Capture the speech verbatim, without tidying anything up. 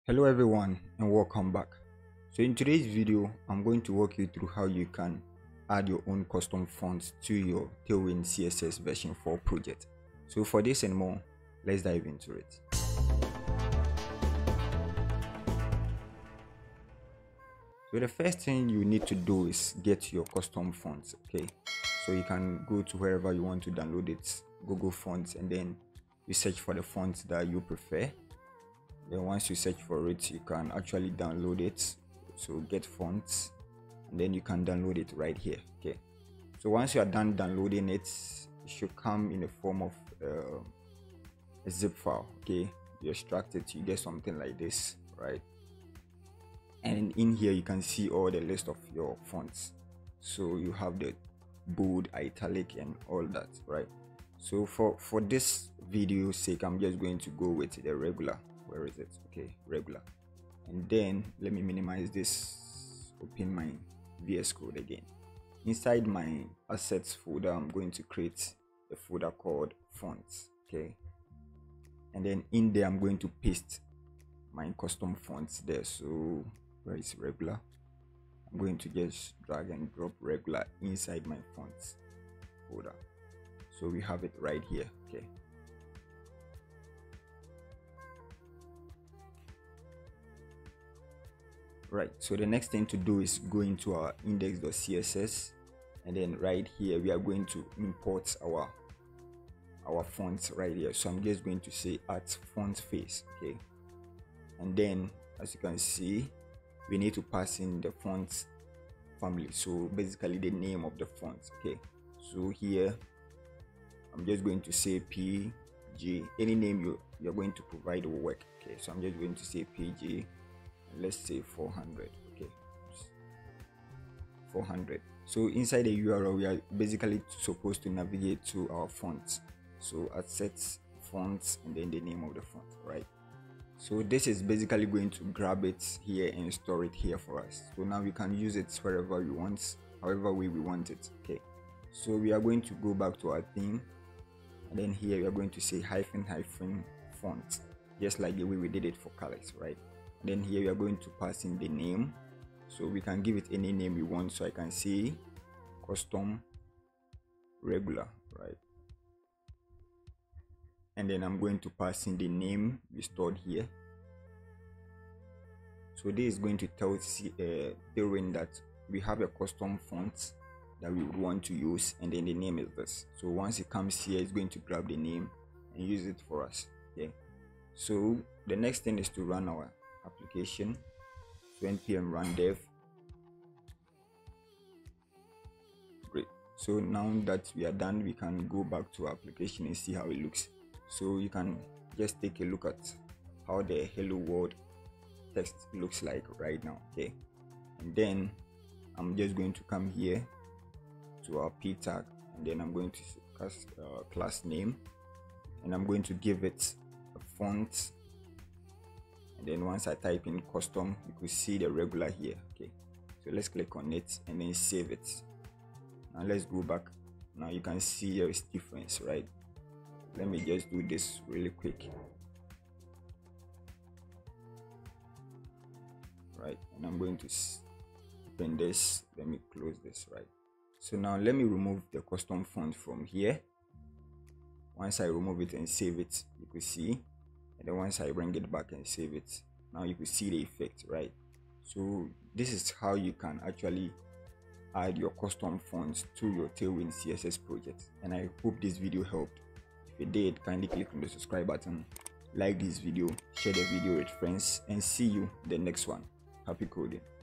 Hello everyone and welcome back. So in today's video I'm going to walk you through how you can add your own custom fonts to your Tailwind C S S version four project. So for this and more, let's dive into it. So the first thing you need to do is get your custom fonts. Okay, so you can go to wherever you want to download it, Google Fonts, and then you search for the fonts that you prefer. Then once you search for it, you can actually download it. So get fonts, and then you can download it right here. Okay, so once you are done downloading it, it should come in the form of uh, a zip file. Okay, you extract it, you get something like this, right? And in here you can see all the list of your fonts. So you have the bold, italic, and all that, right? So for for this video sake, I'm just going to go with the regular. Where is it? Okay, regular. And then let me minimize this, open my V S Code again. Inside my assets folder, I'm going to create a folder called fonts. Okay, and then in there I'm going to paste my custom fonts there. So where is regular? I'm going to just drag and drop regular inside my fonts folder. So we have it right here. Okay, right, so the next thing to do is go into our index dot C S S, and then right here we are going to import our our fonts right here. So I'm just going to say add font face. Okay, and then as you can see, we need to pass in the font family, so basically the name of the font. Okay, so here I'm just going to say P G. Any name you you're going to provide will work. Okay, so I'm just going to say P G. Let's say four hundred. Okay, four hundred. So inside the U R L, we are basically supposed to navigate to our fonts. So set fonts and then the name of the font, right? So this is basically going to grab it here and store it here for us. So now we can use it wherever we want, however way we want it. Okay, so we are going to go back to our theme, and then here we are going to say hyphen hyphen font, just like the way we did it for colors, right? Then here we are going to pass in the name, so we can give it any name we want. So I can say custom regular, right? And then I'm going to pass in the name we stored here. So this is going to tell uh, Tailwind that we have a custom font that we would want to use, and then the name is this. So once it comes here, it's going to grab the name and use it for us. Okay, so the next thing is to run our application. So npm run dev. Great. So now that we are done, we can go back to our application and see how it looks. So you can just take a look at how the hello world text looks like right now. Okay, and then I'm just going to come here to our p tag, and then I'm going to cast uh, class name, and I'm going to give it a font. And then once I type in custom, you could see the regular here. Okay, so let's click on it and then save it. Now let's go back. Now you can see there is difference, right? Let me just do this really quick. Right, and I'm going to open this. Let me close this, right? So now let me remove the custom font from here. Once I remove it and save it, you could see. And then once I bring it back and save it, now you can see the effect, right? So this is how you can actually add your custom fonts to your Tailwind C S S project. And I hope this video helped. If it did, kindly click on the subscribe button, like this video, share the video with friends, and see you in the next one. Happy coding.